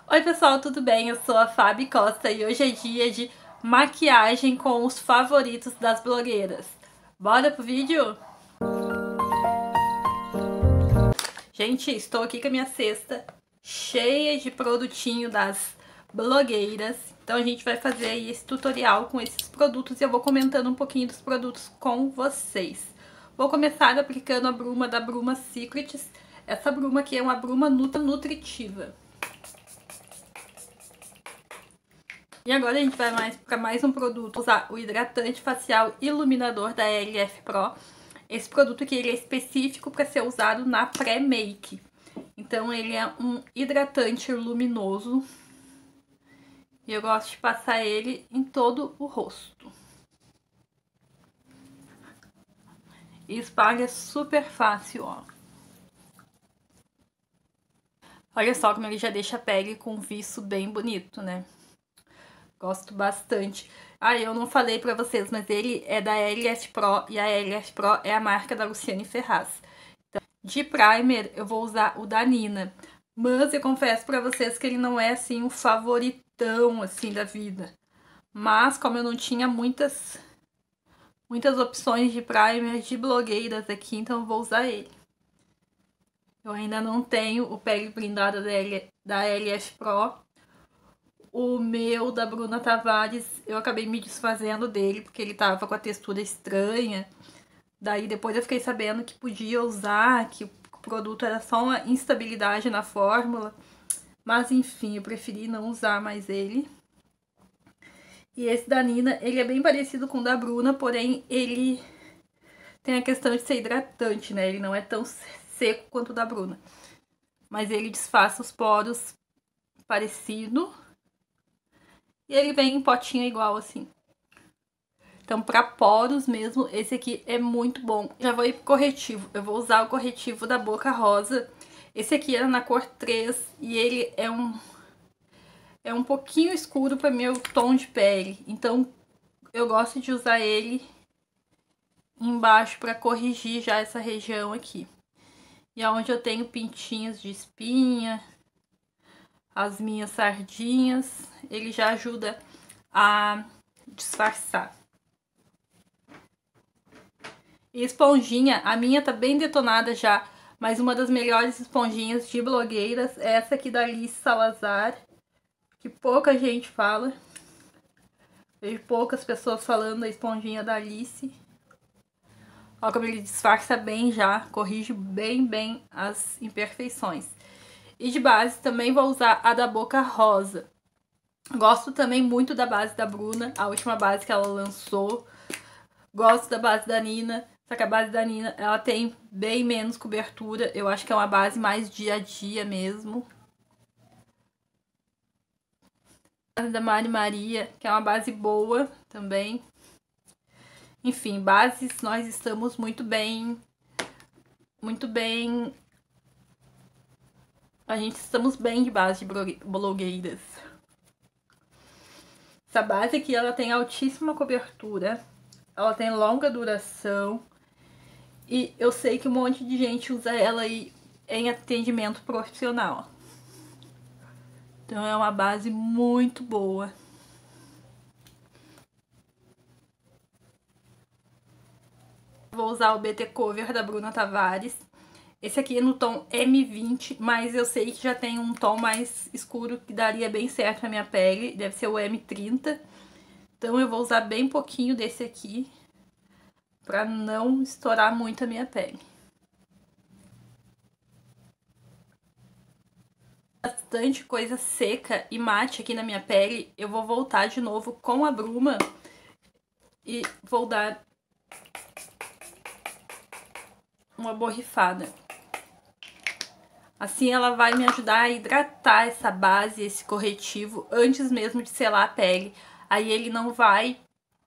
Oi pessoal, tudo bem? Eu sou a Fabi Costa e hoje é dia de maquiagem com os favoritos das blogueiras. Bora pro vídeo? Gente, estou aqui com a minha cesta cheia de produtinho das blogueiras. Então a gente vai fazer aí esse tutorial com esses produtos e eu vou comentando um pouquinho dos produtos com vocês. Vou começar aplicando a bruma da Bruma Secrets. Essa bruma aqui é uma bruma nutritiva. E agora a gente vai para mais um produto, usar o hidratante facial iluminador da LF Pro. Esse produto aqui ele é específico para ser usado na pré-make. Então ele é um hidratante luminoso. E eu gosto de passar ele em todo o rosto. E espalha super fácil, ó. Olha só como ele já deixa a pele com um viço bem bonito, né? Gosto bastante. Ah, eu não falei pra vocês, mas ele é da LF Pro e a LF Pro é a marca da Luciane Ferraz. Então, de primer, eu vou usar o da Nina. Mas eu confesso pra vocês que ele não é, assim, o favoritão, assim, da vida. Mas, como eu não tinha muitas opções de primer de blogueiras aqui, então eu vou usar ele. Eu ainda não tenho o pele blindada da LF Pro. O meu, da Bruna Tavares, eu acabei me desfazendo dele, porque ele tava com a textura estranha. Daí depois eu fiquei sabendo que podia usar, que o produto era só uma instabilidade na fórmula. Mas enfim, eu preferi não usar mais ele. E esse da Nina, ele é bem parecido com o da Bruna, porém ele tem a questão de ser hidratante, né? Ele não é tão seco quanto o da Bruna. Mas ele disfarça os poros parecido. E ele vem em potinho igual, assim. Então, pra poros mesmo, esse aqui é muito bom. Já vou ir pro corretivo. Eu vou usar o corretivo da Boca Rosa. Esse aqui era na cor 3 e ele é um pouquinho escuro para meu tom de pele. Então, eu gosto de usar ele embaixo para corrigir já essa região aqui. E aonde eu tenho pintinhos de espinha, as minhas sardinhas, ele já ajuda a disfarçar. E esponjinha, a minha tá bem detonada já, mas uma das melhores esponjinhas de blogueiras é essa aqui da Alice Salazar, que pouca gente fala. Vejo poucas pessoas falando da esponjinha da Alice. Olha como ele disfarça bem já, corrige bem as imperfeições. E de base também vou usar a da Boca Rosa. Gosto também muito da base da Bruna, a última base que ela lançou. Gosto da base da Nina, só que a base da Nina, ela tem bem menos cobertura. Eu acho que é uma base mais dia a dia mesmo. A base da Mari Maria, que é uma base boa também. Enfim, bases nós estamos muito bem. A gente estamos bem de base de blogueiras. Essa base aqui, ela tem altíssima cobertura. Ela tem longa duração. E eu sei que um monte de gente usa ela aí em atendimento profissional. Então é uma base muito boa. Vou usar o BT Cover da Bruna Tavares. Esse aqui é no tom M20, mas eu sei que já tem um tom mais escuro que daria bem certo na minha pele. Deve ser o M30. Então eu vou usar bem pouquinho desse aqui, pra não estourar muito a minha pele. Bastante coisa seca e mate aqui na minha pele. Eu vou voltar de novo com a bruma e vou dar uma borrifada. Assim ela vai me ajudar a hidratar essa base, esse corretivo, antes mesmo de selar a pele. Aí ele não vai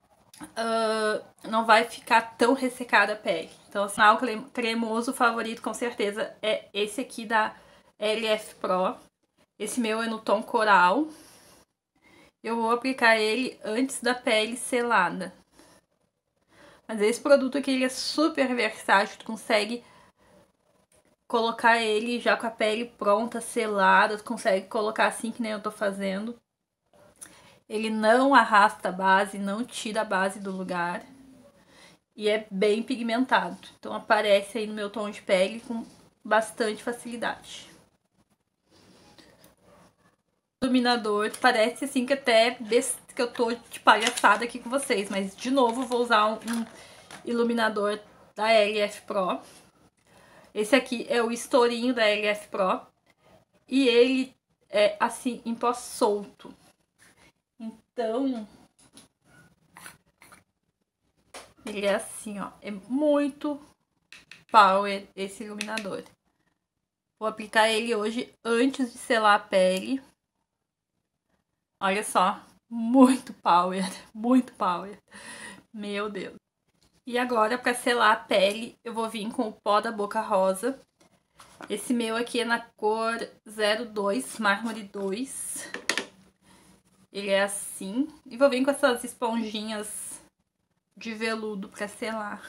ficar tão ressecada a pele. Então, o sinal cremoso favorito com certeza é esse aqui da LF Pro. Esse meu é no tom coral. Eu vou aplicar ele antes da pele selada. Mas esse produto aqui ele é super versátil, tu consegue colocar ele já com a pele pronta, selada, consegue colocar assim que nem eu tô fazendo. Ele não arrasta a base, não tira a base do lugar. E é bem pigmentado. Então aparece aí no meu tom de pele com bastante facilidade. O iluminador parece assim que até que eu tô de palhaçada aqui com vocês. Mas de novo vou usar um iluminador da LF Pro. Esse aqui é o estourinho da LF Pro. E ele é assim, em pó solto. Então, ele é assim, ó. É muito power esse iluminador. Vou aplicar ele hoje antes de selar a pele. Olha só, muito power, muito power. Meu Deus. E agora, para selar a pele, eu vou vir com o pó da Boca Rosa. Esse meu aqui é na cor 02, mármore 2. Ele é assim. E vou vir com essas esponjinhas de veludo para selar.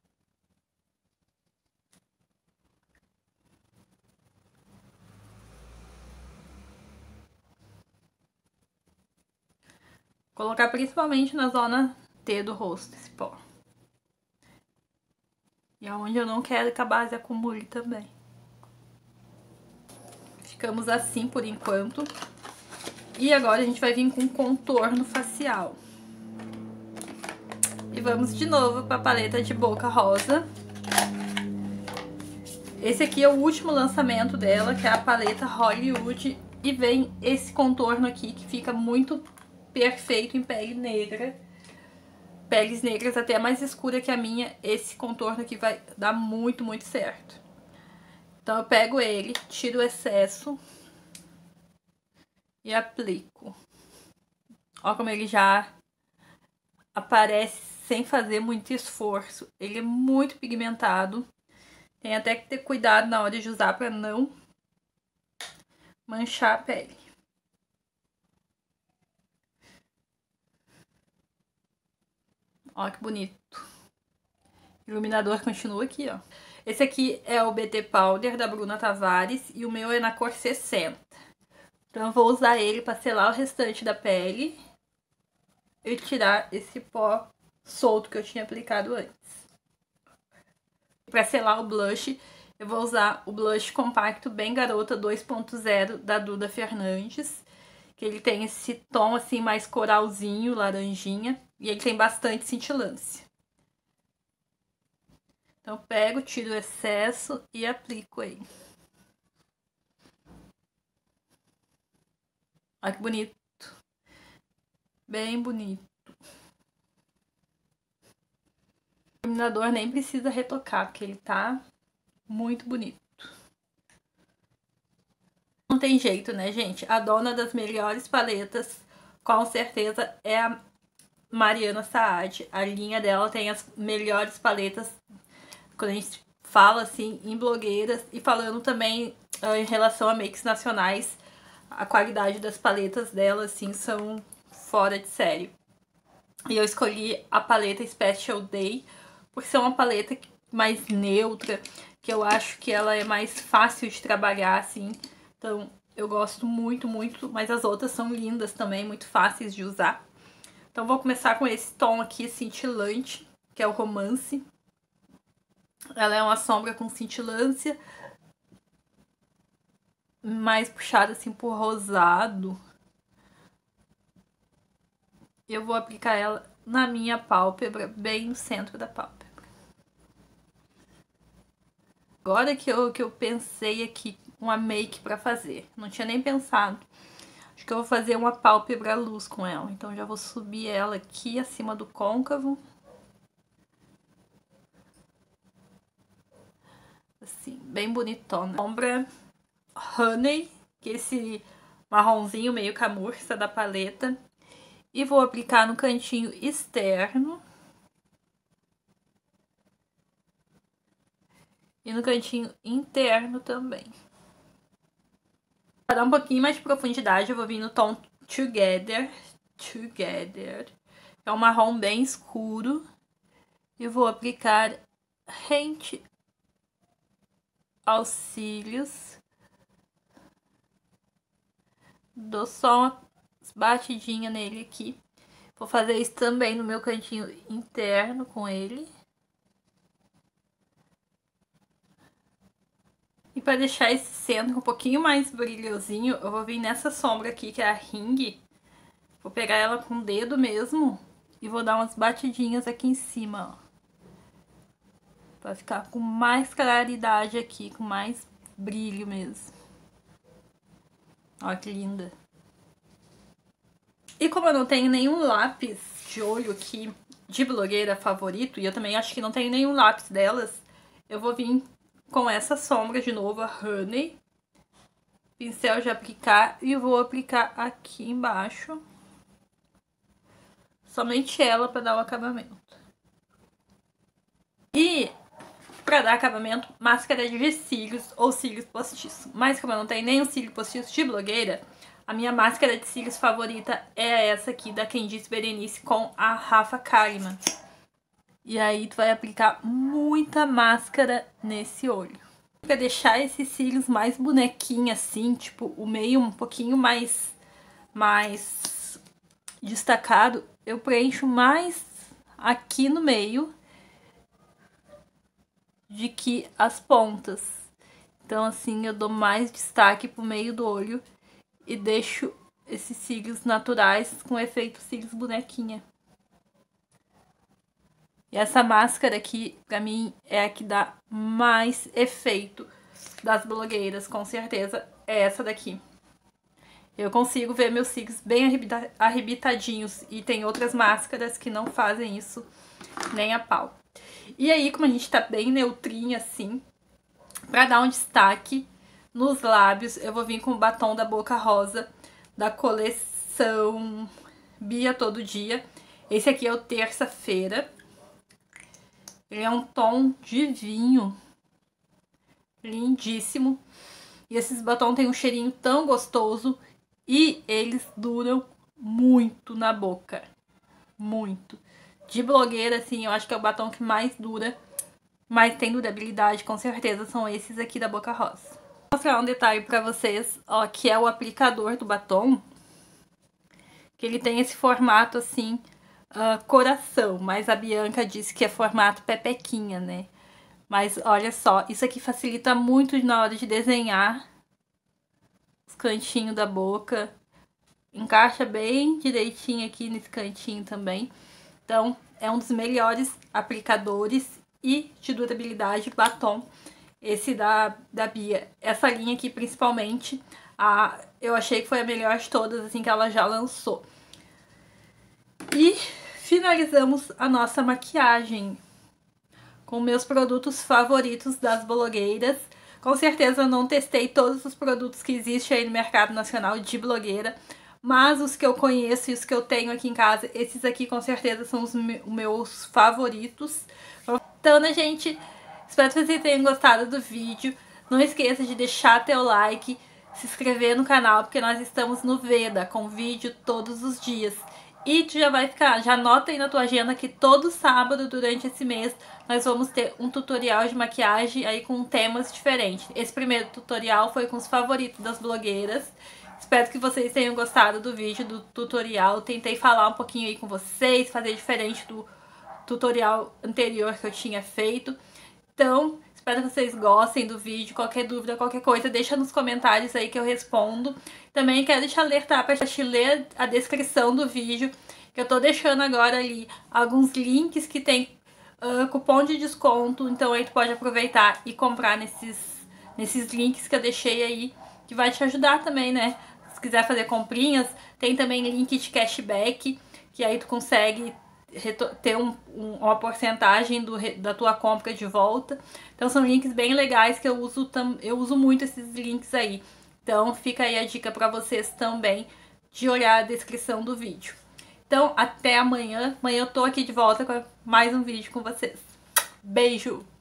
Colocar principalmente na zona T do rosto esse pó. E aonde eu não quero que a base acumule também. Ficamos assim por enquanto. E agora a gente vai vir com contorno facial. E vamos de novo para a paleta de Boca Rosa. Esse aqui é o último lançamento dela, que é a paleta Hollywood. E vem esse contorno aqui que fica muito perfeito em pele negra. Peles negras até mais escura que a minha, esse contorno aqui vai dar muito, muito certo. Então eu pego ele, tiro o excesso e aplico. Ó como ele já aparece sem fazer muito esforço. Ele é muito pigmentado. Tem até que ter cuidado na hora de usar para não manchar a pele. Ó que bonito. O iluminador continua aqui, ó. Esse aqui é o BT Powder da Bruna Tavares e o meu é na cor 60. Então eu vou usar ele para selar o restante da pele e tirar esse pó solto que eu tinha aplicado antes. Para selar o blush, eu vou usar o blush compacto Bem Garota 2.0 da Duda Fernandes. Que ele tem esse tom assim mais coralzinho, laranjinha. E ele tem bastante cintilância. Então eu pego, tiro o excesso e aplico ele. Olha que bonito. Bem bonito. O iluminador nem precisa retocar, porque ele tá muito bonito. Não tem jeito, né, gente? A dona das melhores paletas, com certeza, é a Mariana Saad. A linha dela tem as melhores paletas, quando a gente fala, assim, em blogueiras. E falando também em relação a makes nacionais, a qualidade das paletas dela, assim, são fora de série. E eu escolhi a paleta Special Day, por ser uma paleta mais neutra, que eu acho que ela é mais fácil de trabalhar, assim. Então, eu gosto muito, muito, mas as outras são lindas também, muito fáceis de usar. Então, vou começar com esse tom aqui, cintilante, que é o Romance. Ela é uma sombra com cintilância, mais puxada assim por rosado. Eu vou aplicar ela na minha pálpebra, bem no centro da pálpebra. Agora que eu pensei aqui uma make pra fazer, não tinha nem pensado. Acho que eu vou fazer uma pálpebra luz com ela, então já vou subir ela aqui acima do côncavo. Assim, bem bonitona. Sombra Honey, que é esse marronzinho meio camurça da paleta. E vou aplicar no cantinho externo. E no cantinho interno também. Para dar um pouquinho mais de profundidade, eu vou vir no tom Together. É um marrom bem escuro. E vou aplicar rente aos cílios. Dou só uma batidinha nele aqui. Vou fazer isso também no meu cantinho interno com ele. E para deixar esse centro um pouquinho mais brilhosinho, eu vou vir nessa sombra aqui, que é a Ring. Vou pegar ela com o dedo mesmo e vou dar umas batidinhas aqui em cima, ó. Pra ficar com mais claridade aqui, com mais brilho mesmo. Ó que linda. E como eu não tenho nenhum lápis de olho aqui de blogueira favorito, e eu também acho que não tenho nenhum lápis delas, eu vou vir com essa sombra de novo, a Honey. Pincel de aplicar e vou aplicar aqui embaixo. Somente ela para dar o acabamento. E para dar acabamento, máscara de cílios ou cílios postiços. Mas como eu não tenho nenhum cílio postiço de blogueira, a minha máscara de cílios favorita é essa aqui da Candice Berenice com a Rafa Kalimann. E aí tu vai aplicar muita máscara nesse olho. Pra deixar esses cílios mais bonequinho assim, tipo o meio um pouquinho mais destacado, eu preencho mais aqui no meio de que as pontas. Então assim eu dou mais destaque pro meio do olho e deixo esses cílios naturais com efeito cílios bonequinha. E essa máscara aqui, pra mim, é a que dá mais efeito das blogueiras, com certeza, é essa daqui. Eu consigo ver meus cílios bem arrebitadinhos e tem outras máscaras que não fazem isso nem a pau. E aí, como a gente tá bem neutrinha assim, pra dar um destaque nos lábios, eu vou vir com o batom da Boca Rosa, da coleção Bia Todo Dia. Esse aqui é o Terça-feira. Ele é um tom de vinho, lindíssimo. E esses batons têm um cheirinho tão gostoso e eles duram muito na boca, muito. De blogueira, assim, eu acho que é o batom que mais dura, mais tem durabilidade, com certeza, são esses aqui da Boca Rosa. Vou mostrar um detalhe pra vocês, ó, que é o aplicador do batom, que ele tem esse formato, assim, coração, mas a Bianca disse que é formato pepequinha, né? Mas olha só, isso aqui facilita muito na hora de desenhar os cantinhos da boca. Encaixa bem direitinho aqui nesse cantinho também. Então, é um dos melhores aplicadores e de durabilidade batom, esse da Bia. Essa linha aqui, principalmente, eu achei que foi a melhor de todas, assim, que ela já lançou. E finalizamos a nossa maquiagem com meus produtos favoritos das blogueiras. Com certeza eu não testei todos os produtos que existem aí no mercado nacional de blogueira, mas os que eu conheço e os que eu tenho aqui em casa, esses aqui com certeza são os meus favoritos. Então, né, gente, espero que vocês tenham gostado do vídeo. Não esqueça de deixar teu like, se inscrever no canal, porque nós estamos no Veda, com vídeo todos os dias. E tu já anota aí na tua agenda que todo sábado durante esse mês nós vamos ter um tutorial de maquiagem aí com temas diferentes. Esse primeiro tutorial foi com os favoritos das blogueiras. Espero que vocês tenham gostado do vídeo, do tutorial. Tentei falar um pouquinho aí com vocês, fazer diferente do tutorial anterior que eu tinha feito. Então, espero que vocês gostem do vídeo. Qualquer dúvida, qualquer coisa, deixa nos comentários aí que eu respondo. Também quero te alertar para te ler a descrição do vídeo, que eu tô deixando agora ali alguns links que tem cupom de desconto. Então aí tu pode aproveitar e comprar nesses links que eu deixei aí, que vai te ajudar também, né? Se quiser fazer comprinhas, tem também link de cashback, que aí tu consegue ter uma porcentagem da tua compra de volta. Então são links bem legais que eu uso muito esses links aí. Então fica aí a dica pra vocês também de olhar a descrição do vídeo. Então até amanhã. Amanhã eu tô aqui de volta com mais um vídeo com vocês. Beijo!